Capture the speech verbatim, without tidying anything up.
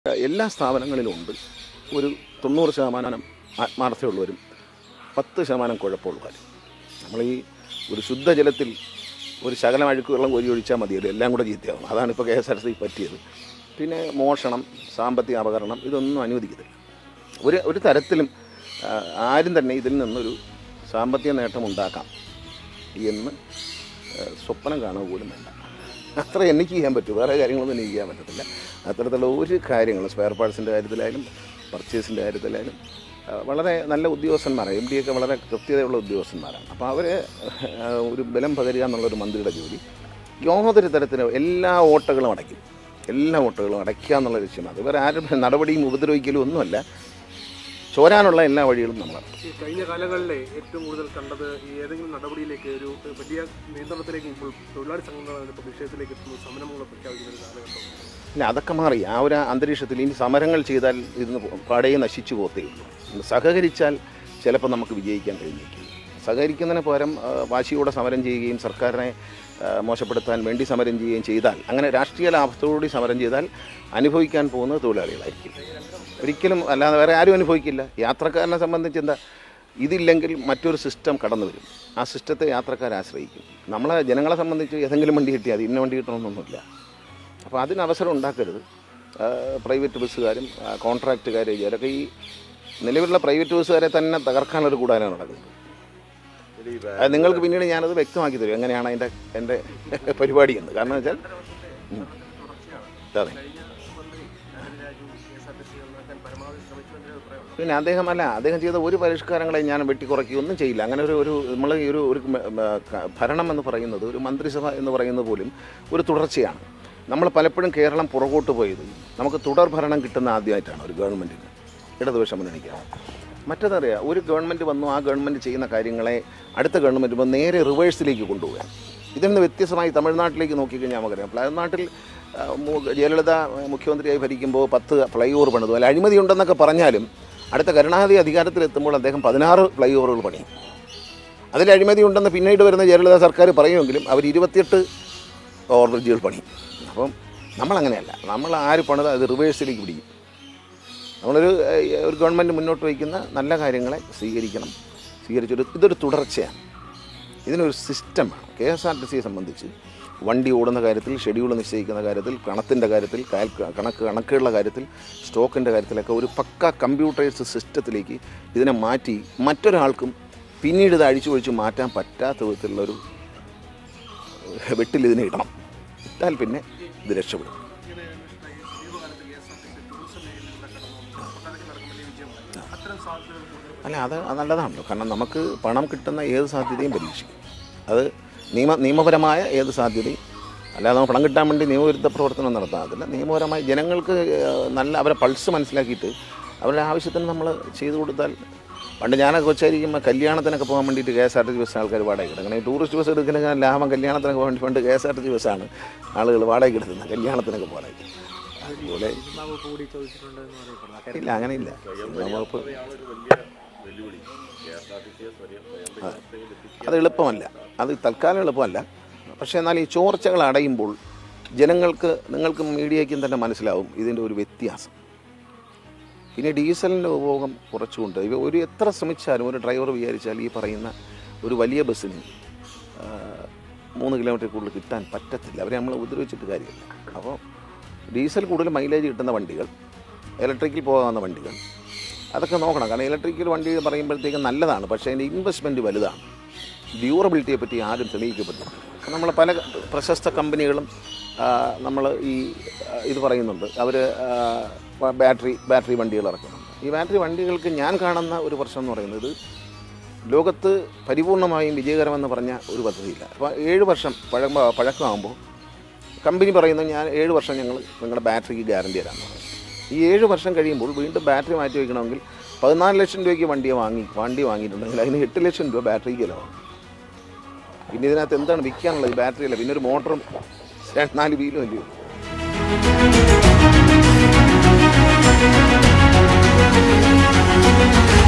എല്ലാ സ്ഥാപനങ്ങളിലും ഉണ്ട് ഒരു തൊണ്ണൂറ് ശതമാനം ആത്മാർത്ഥതയുള്ളവരും പത്ത് ശതമാനം കുഴപ്പമുള്ളവരും. നമ്മൾ ഈ ഒരു ശുദ്ധജലത്തിൽ ഒരു ശകലം അഴുക്ക് വെള്ളം കോരി ഒഴിച്ചാൽ മതിയല്ലോ, എല്ലാം കൂടെ ചീത്തയാവും. അതാണ് ഇപ്പോൾ K S R T C പറ്റിയത്. പിന്നെ മോഷണം, സാമ്പത്തിക അപകരണം ഇതൊന്നും അനുവദിക്കത്തില്ല. ഒരു ഒരു തരത്തിലും ആരും തന്നെ ഇതിൽ നിന്നൊരു സാമ്പത്തിക നേട്ടം ഉണ്ടാക്കാം എന്ന് സ്വപ്നം കാണുക പോലും വേണ്ട. അത്ര എനിക്ക് ചെയ്യാൻ പറ്റും, വേറെ കാര്യങ്ങളൊന്നും എനിക്ക് ചെയ്യാൻ പറ്റത്തില്ല. അത്തരത്തിലുള്ള ഒരു കാര്യങ്ങൾ സ്പെയർ പാർട്സിൻ്റെ കാര്യത്തിലായാലും പർച്ചേസിൻ്റെ കാര്യത്തിലായാലും വളരെ നല്ല ഉദ്യോഗസ്ഥന്മാരാണ്. എം ഡിയൊക്കെ വളരെ കൃത്യതയുള്ള ഉദ്യോഗസ്ഥന്മാരാണ്. അപ്പോൾ അവർ ഒരു ബലം പകരുക എന്നുള്ളൊരു മന്ത്രിയുടെ ജോലി യാതൊരു തരത്തിലും എല്ലാ ഓട്ടകളും അടയ്ക്കും, എല്ലാ ഓട്ടകളും അടയ്ക്കുക എന്നുള്ള ലക്ഷ്യമാണ്. അത് വേറെ ആരും നടപടിയും ഉപദ്രവിക്കലും ഒന്നുമല്ല, ചോരാനുള്ള എല്ലാ വഴികളും നമ്മളാണ്. കഴിഞ്ഞ കാലങ്ങളിലെ ഏറ്റവും കൂടുതൽ കണ്ടത് ഈ ഏതെങ്കിലും നടപടിയിലേക്ക് ഒരു വലിയ നിയന്ത്രണത്തിലേക്ക് ഇപ്പോൾ തൊഴിലാളി സംഘടന വിഷയത്തിലേക്ക് എത്തുന്നു, സമരങ്ങൾ പ്രഖ്യാപിക്കുന്ന ഒരു കാലഘട്ടം. ഇല്ല, അതൊക്കെ മാറി. ആ ഒരു അന്തരീക്ഷത്തിൽ ഇനി സമരങ്ങൾ ചെയ്താൽ ഇതിന് പാടയെ നശിച്ചു പോത്തേ ഉള്ളൂ. സഹകരിച്ചാൽ ചിലപ്പോൾ നമുക്ക് വിജയിക്കാൻ കഴിഞ്ഞേക്കും. സഹകരിക്കുന്നതിന് പകരം വാശിയോടെ സമരം ചെയ്യുകയും സർക്കാരിനെ മോശപ്പെടുത്താൻ വേണ്ടി സമരം ചെയ്യുകയും ചെയ്താൽ, അങ്ങനെ രാഷ്ട്രീയ ലാഭത്തോടുകൂടി സമരം ചെയ്താൽ അനുഭവിക്കാൻ പോകുന്നത് തൊഴിലാളികളായിരിക്കും, ഒരിക്കലും അല്ലാതെ വേറെ ആരും അനുഭവിക്കില്ല. യാത്രക്കാരനെ സംബന്ധിച്ച് എന്താ, ഇതില്ലെങ്കിൽ മറ്റൊരു സിസ്റ്റം കടന്നു വരും. ആ സിസ്റ്റത്തെ യാത്രക്കാരെ ആശ്രയിക്കും. നമ്മളെ ജനങ്ങളെ സംബന്ധിച്ച് ഏതെങ്കിലും വണ്ടി കിട്ടിയാൽ അത് ഇന്ന വണ്ടി കിട്ടണമെന്നൊന്നുമില്ല. അപ്പോൾ അതിന് അവസരം ഉണ്ടാക്കരുത്. പ്രൈവറ്റ് ബസ്സുകാരും കോൺട്രാക്റ്റുകാരും ഇവരൊക്കെ ഈ നിലവിലുള്ള പ്രൈവറ്റ് ബസ്സുകാരെ തന്നെ തകർക്കാനൊരു കൂടാനാണ് നടക്കുന്നത്. അത് നിങ്ങൾക്ക് പിന്നീട് ഞാനത് വ്യക്തമാക്കി തരും എങ്ങനെയാണ് അതിൻ്റെ എൻ്റെ പരിപാടി എന്ന്. കാരണം വെച്ചാൽ അതെ, പിന്നെ അദ്ദേഹം അല്ല അദ്ദേഹം ചെയ്ത ഒരു പരിഷ്കാരങ്ങളെ ഞാൻ വെട്ടിക്കുറയ്ക്കുകയൊന്നും ചെയ്യില്ല. അങ്ങനെ ഒരു ഒരു നമ്മൾ ഈ ഒരു ഒരു ഭരണം എന്ന് പറയുന്നത്, ഒരു മന്ത്രിസഭ എന്ന് പറയുന്നത് പോലും ഒരു തുടർച്ചയാണ്. നമ്മൾ പലപ്പോഴും കേരളം പുറകോട്ട് പോയത് നമുക്ക് തുടർ ഭരണം കിട്ടുന്ന ആദ്യമായിട്ടാണ് ഒരു ഗവൺമെൻറ്റിന്, ഇടതുപക്ഷ മുന്നണിക്കാണ്. മറ്റേതറിയാം, ഒരു ഗവൺമെൻറ് വന്നു, ആ ഗവൺമെൻറ് ചെയ്യുന്ന കാര്യങ്ങളെ അടുത്ത ഗവൺമെൻറ് ഇപ്പോൾ നേരെ റിവേഴ്സിലേക്ക് കൊണ്ടുപോകാൻ. ഇതിൽ നിന്ന് വ്യത്യസ്തമായി തമിഴ്നാട്ടിലേക്ക് നോക്കിക്കഴിഞ്ഞാൽ നമുക്കറിയാം, തമിഴ്നാട്ടിൽ ജയലളിത മുഖ്യമന്ത്രിയായി ഭരിക്കുമ്പോൾ പത്ത് ഫ്ലൈ ഓവർ പണിതു. അല്ല, അഴിമതി ഉണ്ടെന്നൊക്കെ പറഞ്ഞാലും അടുത്ത കരുണാനിധി അധികാരത്തിലെത്തുമ്പോൾ അദ്ദേഹം പതിനാറ് ഫ്ലൈ ഓവറുകൾ പണിയും. അതിൽ അഴിമതി ഉണ്ടെന്ന് പിന്നീട് വരുന്ന ജയലളിത സർക്കാർ പറയുമെങ്കിലും അവർ ഇരുപത്തിയെട്ട് ഓവർബ്രിഡ്ജുകൾ പണിയും. അപ്പം നമ്മളങ്ങനെയല്ല, നമ്മൾ ആര് പണിത് അത് റിവേഴ്സിലേക്ക് പിടിക്കും. നമ്മളൊരു ഒരു ഗവൺമെൻറ് മുന്നോട്ട് വയ്ക്കുന്ന നല്ല കാര്യങ്ങളെ സ്വീകരിക്കണം. സ്വീകരിച്ചൊരു ഇതൊരു തുടർച്ചയാണ്, ഇതിനൊരു സിസ്റ്റമാണ്. കെ എസ് ആർ ടി സിയെ സംബന്ധിച്ച് വണ്ടി ഓടുന്ന കാര്യത്തിൽ, ഷെഡ്യൂൾ നിശ്ചയിക്കുന്ന കാര്യത്തിൽ, കണത്തിൻ്റെ കാര്യത്തിൽ, കണക്ക് കണക്കുകളുടെ കാര്യത്തിൽ, സ്റ്റോക്കിൻ്റെ കാര്യത്തിലൊക്കെ ഒരു പക്ക കമ്പ്യൂട്ടറൈസ്ഡ് സിസ്റ്റത്തിലേക്ക് ഇതിനെ മാറ്റി മറ്റൊരാൾക്കും പിന്നീട് ഇത് അഴിച്ചു ഒഴിച്ച് മാറ്റാൻ പറ്റാത്ത വിധത്തിലുള്ളൊരു വെട്ടിൽ ഇതിനെ ഇടണം. ഇട്ടാൽ പിന്നെ ഇത് രക്ഷപ്പെടും. അല്ല, അത് നല്ലതാണല്ലോ. കാരണം നമുക്ക് പണം കിട്ടുന്ന ഏത് സാധ്യതയും പരീക്ഷിക്കും. അത് നിയമ നിയമപരമായ ഏത് സാധ്യതയും, അല്ലാതെ നമ്മൾ പണം കിട്ടാൻ വേണ്ടി നിയമവിരുദ്ധ പ്രവർത്തനം നടത്താറില്ല. നിയമപരമായി ജനങ്ങൾക്ക് നല്ല അവരെ പൾസ് മനസ്സിലാക്കിയിട്ട് അവരുടെ ആവശ്യത്തിന് നമ്മൾ ചെയ്തു കൊടുത്താൽ. പണ്ട് ഞാനൊക്കെ കൊച്ചായിരിക്കുമ്പോൾ കല്യാണത്തിനൊക്കെ പോകാൻ വേണ്ടിയിട്ട് K S R T C bus ആൾക്കാർ വാടകയ്ക്ക് എടുക്കണം. ഈ ടൂറിസ്റ്റ് ബസ് എടുക്കുന്ന ലാഭം കല്യാണത്തിനൊക്കെ വേണ്ടി പണ്ട് K S R T C ബസ്സാണ് ആളുകൾ വാടകയ്ക്ക് എടുക്കുന്നത്, കല്യാണത്തിനൊക്കെ വാടകയ്ക്ക്. അതുപോലെ ഇല്ല, അങ്ങനെയില്ല. നമുക്ക് അത് എളുപ്പമല്ല, അത് തൽക്കാലം എളുപ്പമല്ല. പക്ഷേ എന്നാൽ ഈ ചോർച്ചകൾ അടയുമ്പോൾ ജനങ്ങൾക്ക്, നിങ്ങൾക്കും മീഡിയയ്ക്കും തന്നെ മനസ്സിലാവും ഇതിൻ്റെ ഒരു വ്യത്യാസം. പിന്നെ ഡീസലിൻ്റെ ഉപഭോഗം കുറച്ചുകൊണ്ട് ഇവ ഒരു എത്ര ശ്രമിച്ചാലും ഒരു ഡ്രൈവർ വിചാരിച്ചാൽ ഈ പറയുന്ന ഒരു വലിയ ബസ്സിന് മൂന്ന് കിലോമീറ്റർ കൂടുതൽ കിട്ടാൻ പറ്റത്തില്ല. അവരെ നമ്മൾ ഉപദ്രവിച്ചിട്ട് കാര്യമില്ല. അപ്പോൾ ഡീസൽ കൂടുതൽ മൈലേജ് കിട്ടുന്ന വണ്ടികൾ, ഇലക്ട്രിക്കിൽ പോകാവുന്ന വണ്ടികൾ, അതൊക്കെ നോക്കണം. കാരണം ഇലക്ട്രിക്കൽ വണ്ടി പറയുമ്പോഴത്തേക്കും നല്ലതാണ്, പക്ഷേ അതിൻ്റെ ഇൻവെസ്റ്റ്മെൻറ്റ് വലുതാണ്. ഡ്യൂറബിലിറ്റിയെ പറ്റി ആരും തെളിയിക്കപ്പെട്ടില്ല. നമ്മൾ പല പ്രശസ്ത കമ്പനികളും നമ്മൾ ഈ ഇത് പറയുന്നുണ്ട്, അവർ ബാറ്ററി ബാറ്ററി വണ്ടികൾ ഇറക്കുന്നുണ്ട്. ഈ ബാറ്ററി വണ്ടികൾക്ക് ഞാൻ കാണുന്ന ഒരു പ്രശ്നം എന്ന് പറയുന്നത്, ലോകത്ത് പരിപൂർണമായും വിജയകരമെന്ന് പറഞ്ഞ ഒരു പദ്ധതിയില്ല. അപ്പോൾ ഏഴ് വർഷം പഴ പഴക്കമാകുമ്പോൾ കമ്പനി പറയുന്നത്, ഞാൻ ഏഴ് വർഷം ഞങ്ങൾ നിങ്ങളുടെ ബാറ്ററിക്ക് ഗ്യാരണ്ടി തരാമെന്ന് പറയും. ഈ ഏഴ് വർഷം കഴിയുമ്പോൾ വീണ്ടും ബാറ്ററി മാറ്റി വയ്ക്കണമെങ്കിൽ പതിനാല് ലക്ഷം രൂപയ്ക്ക് വണ്ടിയെ വാങ്ങി വണ്ടി വാങ്ങിയിട്ടുണ്ടെങ്കിൽ അതിന് എട്ട് ലക്ഷം രൂപ ബാറ്ററിക്ക് ചിലവാണ്. പിന്നെ ഇതിനകത്ത് എന്താണ് വിൽക്കാനുള്ളത്? ബാറ്ററി അല്ല, പിന്നെ ഒരു മോട്ടറും നാല് വീലും അല്ലയോ.